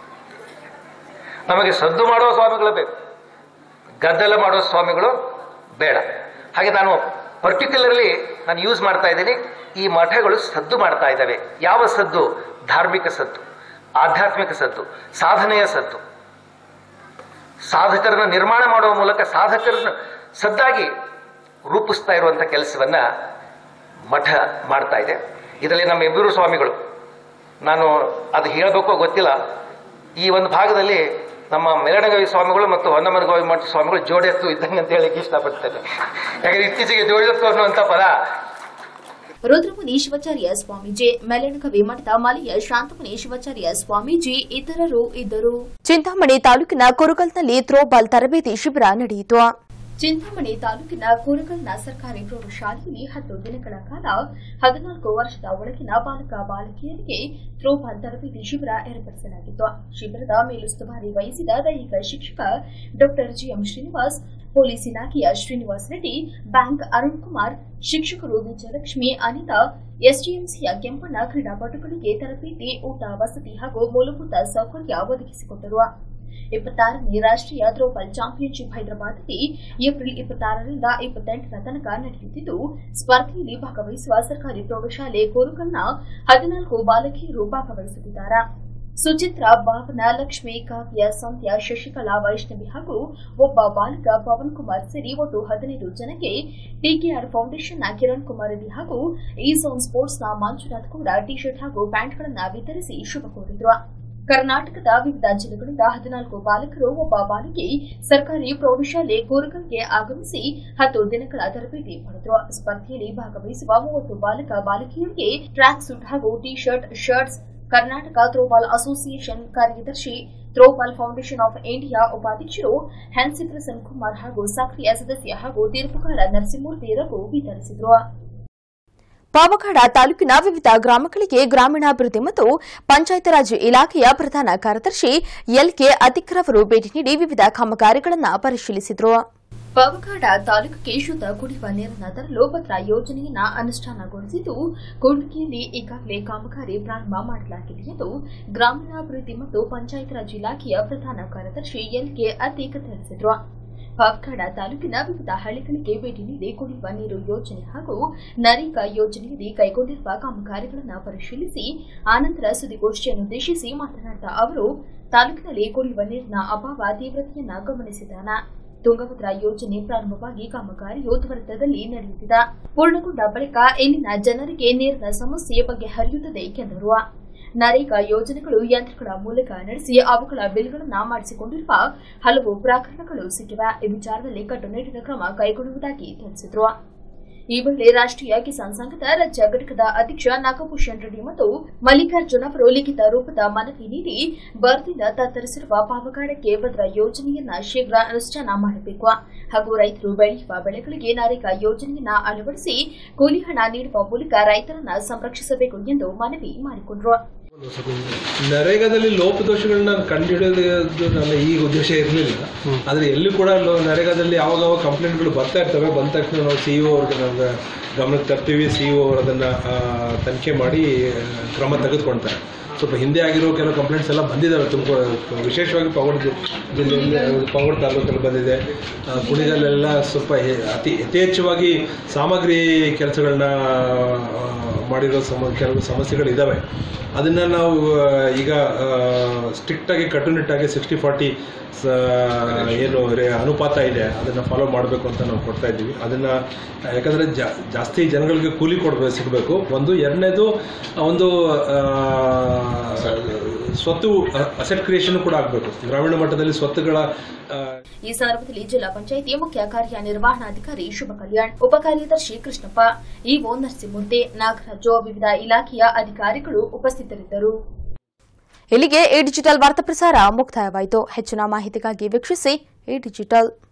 Speaker 10: ನಮಗೆ ಸದ್ದು ಮಾಡೋ ಸ್ವಾಮಿಗಳು ಬೇಕು, ಗದ್ದಲ ಮಾಡೋ ಸ್ವಾಮಿಗಳು ಬೇಡ. ಹಾಗೆ ನಾನು ಪರ್ಟಿಕ್ಯುಲರ್ಲಿ ನಾನು ಯೂಸ್ ಮಾಡ್ತಾ ಇದ್ದೀನಿ, ಈ ಮಠಗಳು ಸದ್ದು ಮಾಡ್ತಾ ಇದ್ದಾವೆ. ಯಾವ ಸದ್ದು? ಧಾರ್ಮಿಕ ಸದ್ದು, ಆಧ್ಯಾತ್ಮಿಕ ಸದ್ದು, ಸಾಧನೆಯ ಸದ್ದು. ಸಾಧಕರನ್ನ ನಿರ್ಮಾಣ ಮಾಡುವ ಮೂಲಕ ಸಾಧಕರನ್ನ ಸದ್ದಾಗಿ ರೂಪಿಸ್ತಾ ಇರುವಂಥ ಕೆಲಸವನ್ನ ಮಠ ಮಾಡ್ತಾ ಇದೆ. ಇದರಲ್ಲಿ ನಮ್ಮ ಇಬ್ಬರು ಸ್ವಾಮಿಗಳು, ನಾನು ಅದು ಹೇಳಬೇಕೋ ಗೊತ್ತಿಲ್ಲ, ಈ ಒಂದು ಭಾಗದಲ್ಲಿ ನಮ್ಮ ಮೆಲಣಗವಿ ಸ್ವಾಮಿಗಳು ಮತ್ತು ಹೊನ್ನಮನಗವಿ ಮಠ ಸ್ವಾಮಿಗಳು ಜೋಡೆತ್ತು ಇದ್ದಂಗೆ ಅಂತ ಹೇಳಕ್ಕೆ ಇಷ್ಟಪಡ್ತೇನೆ. ಯಾಕಂದ್ರೆ ಇತ್ತೀಚೆಗೆ ಜೋಡೆತ್ತು ಅನ್ನುವಂಥ ಪದ
Speaker 1: ರುದ್ರಮುನಿ ಶಿವಾಚಾರ್ಯ ಸ್ವಾಮೀಜಿ, ಮೆಲಣಗವಿ ಮಠದ ಮಲೆಯ ಶಾಂತಮುನಿ ಶಿವಾಚಾರ್ಯ ಸ್ವಾಮೀಜಿ ಇತರರು ಇದ್ದರು.
Speaker 9: ಚಿಂತಾಮಣಿ ತಾಲೂಕಿನ ಕುರುಗಲ್ನಲ್ಲಿ ಥ್ರೋಬಾಲ್ ತರಬೇತಿ ಶಿಬಿರ ನಡೆಯಿತು.
Speaker 1: ಚಿಂತಾಮಣಿ ತಾಲೂಕಿನ ಕೂರಗಲ್ನ ಸರ್ಕಾರಿ ಪ್ರೌಢಶಾಲೆಯಲ್ಲಿ ಹತ್ತು ದಿನಗಳ ಕಾಲ ಹದಿನಾಲ್ಕು ವರ್ಷದ ಒಳಗಿನ ಬಾಲಕ ಬಾಲಕಿಯರಿಗೆ ಥ್ರೋಬಾಲ್ ತರಬೇತಿ ಶಿಬಿರ ಏರ್ಪಡಿಸಲಾಗಿತ್ತು. ಶಿಬಿರದ ಮೇಲುಸ್ತುವಾರಿ ವಹಿಸಿದ ದೈಹಿಕ ಶಿಕ್ಷಕ ಡಾ ಜಿಎಂ ಶ್ರೀನಿವಾಸ್, ಪೊಲೀಸ್ ಇಲಾಖೆಯ ಶ್ರೀನಿವಾಸ್ ರೆಡ್ಡಿ, ಬ್ಯಾಂಕ್ ಅರುಣ್ ಕುಮಾರ್, ಶಿಕ್ಷಕರು ವಿಜಯಲಕ್ಷ್ಮಿ, ಅನಿತಾ, ಎಸ್ಡಿಎಂಸಿಯ ಕೆಂಪಣ್ಣ ಕ್ರೀಡಾಪಟುಗಳಿಗೆ ತರಬೇತಿ, ಊಟ, ವಸತಿ ಹಾಗೂ ಮೂಲಭೂತ ಸೌಕರ್ಯ ಒದಗಿಸಿಕೊಟ್ಟರು. ಇಪ್ಪತ್ತಾರನೇ ರಾಷ್ಟ್ರೀಯ ಥ್ರೋಬಾಲ್ ಚಾಂಪಿಯನ್ಶಿಪ್ ಹೈದರಾಬಾದ್ನಲ್ಲಿ ಏಪ್ರಿಲ್ ಇಪ್ಪತ್ತಾರರಿಂದ ಇಪ್ಪತ್ತೆಂಟರ ತನಕ ನಡೆಯುತ್ತಿದ್ದು, ಸ್ಪರ್ಧೆಯಲ್ಲಿ ಭಾಗವಹಿಸುವ ಸರ್ಕಾರಿ ಪ್ರೌಢಶಾಲೆ ಕೂರಗಲ್ನ ಹದಿನಾಲ್ಕು ಬಾಲಕಿಯರು ಭಾಗವಹಿಸುತ್ತಿದ್ದಾರೆ. ಸುಚಿತ್ರಾ, ಭಾವನ, ಲಕ್ಷ್ಮಿ, ಕಾವ್ಯ, ಸಂಧ್ಯಾ, ಶಶಿಕಲಾ, ವೈಷ್ಣವಿ ಹಾಗೂ ಒಬ್ಬ ಬಾಲಕ ಪವನ್ ಕುಮಾರ್ ಸೇರಿ ಒಟ್ಟು ಹದಿನೈದು ಜನಕ್ಕೆ ಟಿಕೆಆರ್ ಫೌಂಡೇಶನ್ನ ಕಿರಣ್ ಕುಮಾರ್ ರೆಡ್ಡಿ ಹಾಗೂ ಈಸೋನ್ ಸ್ಪೋರ್ಟ್ಸ್ನ ಮಂಜುನಾಥ್ ಕೂಡ ಟಿ ಶರ್ಟ್ ಹಾಗೂ ಪ್ಯಾಂಟ್ಗಳನ್ನು ವಿತರಿಸಿ ಶುಭ ಕೋರಿದರು. ಕರ್ನಾಟಕದ ವಿವಿಧ ಜಿಲ್ಲೆಗಳಿಂದ ಹದಿನಾಲ್ಕು ಬಾಲಕರು, ಒಬ್ಬ ಬಾಲಕಿ ಸರ್ಕಾರಿ ಪ್ರೌಢಶಾಲೆ ಕೂರಗಲ್ಗೆ ಆಗಮಿಸಿ ಹತ್ತು ದಿನಗಳ ತರಬೇತಿ ಪಡೆದರು. ಸ್ಪರ್ಧೆಯಲ್ಲಿ ಭಾಗವಹಿಸುವ ಮೂವತ್ತು ಬಾಲಕ ಬಾಲಕಿಯರಿಗೆ ಟ್ರ್ಯಾಕ್ ಸೂಟ್ ಹಾಗೂ T shirt, shirts, Karnataka throwball association ಕಾರ್ಯದರ್ಶಿ, ಥ್ರೋಬಾಲ್ ಫೌಂಡೇಶನ್ ಆಫ್ ಇಂಡಿಯಾ ಉಪಾಧ್ಯಕ್ಷರು ಹ್ಯಾನ್ಸಿ ಪ್ರಸನ್ ಕುಮಾರ್ ಹಾಗೂ ಸಕ್ರಿಯ ಸದಸ್ಯ ಹಾಗೂ ತೀರ್ಪುಗಾರ ನರಸಿಂಹಮೂರ್ತಿ ರಘು ವಿತರಿಸಿದರು.
Speaker 9: ಪಾವಗಡ ತಾಲೂಕಿನ ವಿವಿಧ ಗ್ರಾಮಗಳಿಗೆ ಗ್ರಾಮೀಣಾಭಿವೃದ್ಧಿ ಮತ್ತು ಪಂಚಾಯತ್ ರಾಜ್ ಇಲಾಖೆಯ ಪ್ರಧಾನ ಕಾರ್ಯದರ್ಶಿ ಎಲ್ಕೆ ಅತಿಕ್ರ ಅವರು ಭೇಟಿ ನೀಡಿ ವಿವಿಧ ಕಾಮಗಾರಿಗಳನ್ನು ಪರಿಶೀಲಿಸಿದರು.
Speaker 1: ಪಾವಗಡ ತಾಲೂಕಿಗೆ ಶುದ್ಧ ಕುಡಿಯುವ ನೀರನ್ನು ತರಲು ಭದ್ರ ಯೋಜನೆಯನ್ನು ಅನುಷ್ಠಾನಗೊಳಿಸಿದ್ದು, ಕೂಡ್ಲಿಗಿಯಲ್ಲಿ ಈಗಾಗಲೇ ಕಾಮಗಾರಿ ಪ್ರಾರಂಭ ಮಾಡಲಾಗಿದೆ ಎಂದು ಗ್ರಾಮೀಣಾಭಿವೃದ್ಧಿ ಮತ್ತು ಪಂಚಾಯತ್ ರಾಜ್ ಇಲಾಖೆಯ ಪ್ರಧಾನ ಕಾರ್ಯದರ್ಶಿ ಎಲ್ಕೆ ಅತಿಕ್ ತಿಳಿಸಿದರು. ಪಾವಗಡ ತಾಲೂಕಿನ ವಿವಿಧ ಹಳ್ಳಿಗಳಿಗೆ ಭೇಟಿ ನೀಡಿ ಕುಡಿಯುವ ನೀರು ಯೋಜನೆ ಹಾಗೂ ನರೇಗಾ ಯೋಜನೆಯಡಿ ಕೈಗೊಂಡಿರುವ ಕಾಮಗಾರಿಗಳನ್ನು ಪರಿಶೀಲಿಸಿ ಆನಂತರ ಸುದ್ದಿಗೋಷ್ಠಿಯನ್ನುದ್ದೇಶಿಸಿ ಮಾತನಾಡಿದ ಅವರು, ತಾಲೂಕಿನಲ್ಲಿ ಕುಡಿಯುವ ನೀರಿನ ಅಭಾವ ತೀವ್ರತೆಯನ್ನು ಗಮನಿಸಿದ್ದಾನೆ. ತುಂಗಭದ್ರಾ ಯೋಜನೆ ಪ್ರಾರಂಭವಾಗಿ ಕಾಮಗಾರಿಯು ತ್ವರಿತದಲ್ಲಿ ನಡೆಯುತ್ತಿದೆ. ಪೂರ್ಣಗೊಂಡ ಬಳಿಕ ಇಲ್ಲಿನ ಜನರಿಗೆ ನೀರಿನ ಸಮಸ್ಯೆ ಬಗೆಹರಿಯುತ್ತದೆ ಎಂದರು. ನರೇಗಾ ಯೋಜನೆಗಳು ಯಂತ್ರಗಳ ಮೂಲಕ ನಡೆಸಿ ಅವುಗಳ ಬಿಲ್ಗಳನ್ನು ಮಾಡಿಸಿಕೊಂಡಿರುವ ಹಲವು ಪ್ರಕರಣಗಳು ಸಿಕ್ಕಿವೆ. ಈ ವಿಚಾರದಲ್ಲಿ ಕಟ್ಟುನಿಟ್ಟಿನ ಕ್ರಮ ಕೈಗೊಳ್ಳುವುದಾಗಿ ತಿಳಿಸಿದರು. ಈ ವೇಳೆ ರಾಷ್ಟ್ರೀಯ ಕಿಸಾನ್ ಸಂಘದ ರಾಜ್ಯ ಘಟಕದ ಅಧ್ಯಕ್ಷ ನಾಗಭೂಷಣ್ ರೆಡ್ಡಿ ಮತ್ತು ಮಲ್ಲಿಕಾರ್ಜುನ್ ಅವರು ಲಿಖಿತ ರೂಪದ ಮನವಿ ನೀಡಿ ಬರದಿಂದ ತತ್ತರಿಸಿರುವ ಪಾವಗಡಕ್ಕೆ ಭದ್ರಾ ಯೋಜನೆಯನ್ನ ಶೀಘ್ರ ಅನುಷ್ಠಾನ ಮಾಡಬೇಕು ಹಾಗೂ ರೈತರು ಬೆಳೆಯುವ ಬೆಳೆಗಳಿಗೆ ನರೇಗಾ ಯೋಜನೆಯನ್ನ ಅಳವಡಿಸಿ ಕೂಲಿ ಹಣ ನೀಡುವ ಮೂಲಕ ರೈತರನ್ನ ಸಂರಕ್ಷಿಸಬೇಕು ಎಂದು ಮನವಿ ಮಾಡಿಕೊಂಡರು.
Speaker 11: ನರೇಗಾದಲ್ಲಿ ಲೋಪದೋಷಗಳನ್ನ ಕಂಡುಹಿಡಿಯೋದು ನನ್ನ ಈ ಉದ್ದೇಶ ಇರಲಿಲ್ಲ. ಆದರೆ ಎಲ್ಲಿ ಕೂಡ ನರೇಗಾದಲ್ಲಿ ಯಾವಾಗ ಕಂಪ್ಲೇಂಟ್ಗಳು ಬರ್ತಾ ಇರ್ತವೆ, ಬಂದ ತಕ್ಷಣ ನಾವು ಸಿ ಇ ಒ ಅವ್ರಿಗೆ ನಮ್ಗೆ ಗಮನಕ್ಕೆ ತರ್ತೀವಿ. ಸಿ ಇ ಒ ಅವರು ಅದನ್ನು ತನಿಖೆ ಮಾಡಿ ಕ್ರಮ ತೆಗೆದುಕೊಳ್ತಾರೆ. ಸ್ವಲ್ಪ ಹಿಂದೆ ಆಗಿರೋ ಕೆಲವು ಕಂಪ್ಲೇಂಟ್ಸ್ ಎಲ್ಲ ಬಂದಿದ್ದಾವೆ. ತುಂಬ ವಿಶೇಷವಾಗಿ ಪಾವಗಡ ಜಿಲ್ಲೆಯಲ್ಲಿ ಪಾವಗಡ ತಾಲೂಕಲ್ಲಿ ಬಂದಿದೆ. ಕುಣಿಗಲ್ಲೆಲ್ಲ ಸ್ವಲ್ಪ ಅತಿ ಯಥೇಚ್ಛವಾಗಿ ಸಾಮಗ್ರಿ ಕೆಲಸಗಳನ್ನ ಮಾಡಿರೋ ಸಮ ಕೆಲವು ಸಮಸ್ಯೆಗಳಿದ್ದಾವೆ. ಅದನ್ನು ನಾವು ಈಗ ಸ್ಟ್ರಿಕ್ಟಾಗಿ ಕಟ್ಟುನಿಟ್ಟಾಗಿ ಸಿಕ್ಸ್ಟಿ ಫಾರ್ಟಿ ಏನು ಅನುಪಾತ ಇದೆ ಅದನ್ನು ಫಾಲೋ ಮಾಡಬೇಕು ಅಂತ ನಾವು ಕೊಡ್ತಾ ಇದ್ದೀವಿ. ಅದನ್ನು ಯಾಕಂದರೆ ಜಾಸ್ತಿ ಜನಗಳಿಗೆ ಕೂಲಿ ಕೊಡಬೇಕು ಸಿಗಬೇಕು ಒಂದು. ಎರಡನೇದು ಒಂದು ಸ್ವತ್ತು ಅಸೆಟ್ ಕ್ರಿಯೇಷನ್ ಕೂಡ ಆಗಬೇಕು. ಗ್ರಾಮೀಣ ಮಟ್ಟದಲ್ಲಿ ಸ್ವತ್ತುಗಳ
Speaker 1: ಈ ಸಂದರ್ಭದಲ್ಲಿ ಜಿಲ್ಲಾ ಪಂಚಾಯಿತಿ ಮುಖ್ಯ ಕಾರ್ಯನಿರ್ವಹಣಾಧಿಕಾರಿ ಶುಭ ಕಲ್ಯಾಣ್, ಉಪ ಕಾರ್ಯದರ್ಶಿ ಕೃಷ್ಣಪ್ಪ, ಇಒ ನರಸಿಂಹಮೂರ್ತಿ, ನಾಗರಾಜು, ವಿವಿಧ ಇಲಾಖೆಯ ಅಧಿಕಾರಿಗಳು ಉಪಸ್ಥಿತರಿದ್ದರು.
Speaker 9: ಇಲ್ಲಿಗೆ ಈ ಡಿಜಿಟಲ್ ವಾರ್ತಾ ಪ್ರಸಾರ ಮುಕ್ತಾಯವಾಯಿತು. ಹೆಚ್ಚಿನ ಮಾಹಿತಿಗಾಗಿ ವೀಕ್ಷಿಸಿ ಈ ಡಿಜಿಟಲ್.